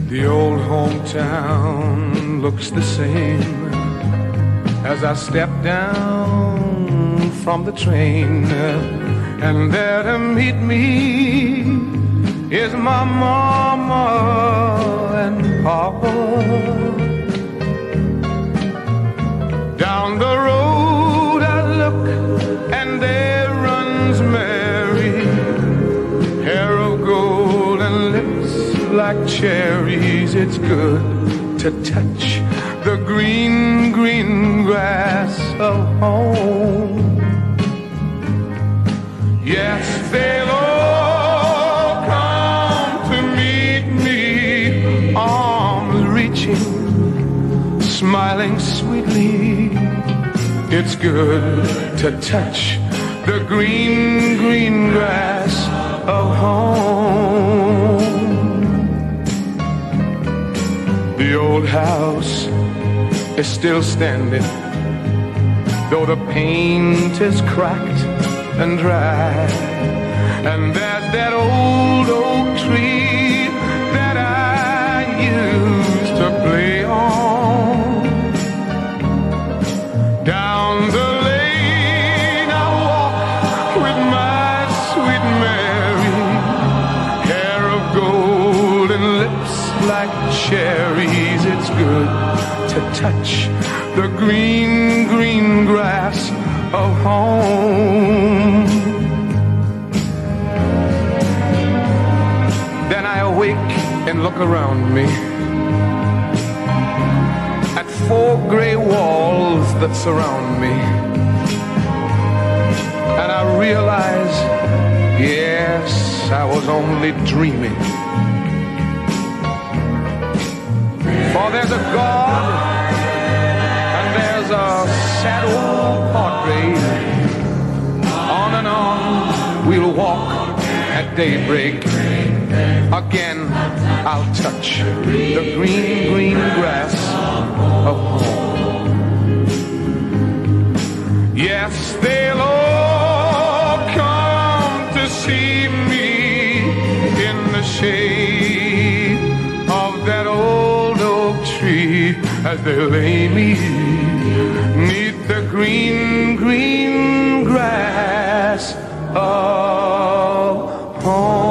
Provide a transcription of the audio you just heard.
The old hometown looks the same as I step down from the train, and there to meet me is my mama and papa. Down the road I look, and there runs Mary, hair of gold and lips like cherries. It's good to touch the green, green grass of home. Yes, they'll all come to meet me, arms reaching, smiling sweetly. It's good to touch the green, green grass of home. The old house is still standing, though the paint is cracked and dry. And there's that old oak tree that I used to play on. Down the lane I walk with my sweet Mary, hair of gold and lips like cherries. It's good to touch the green, green grass of home. Then I awake and look around me at four gray walls that surround me, and I realize, yes, I was only dreaming. For there's a God, and there's a sad old portrait. On and on we'll walk at daybreak. Again I'll touch the green, green grass of home. Yes, they'll all come to see me in the shade of that old oak tree, as they lay me neath the green, green grass of home.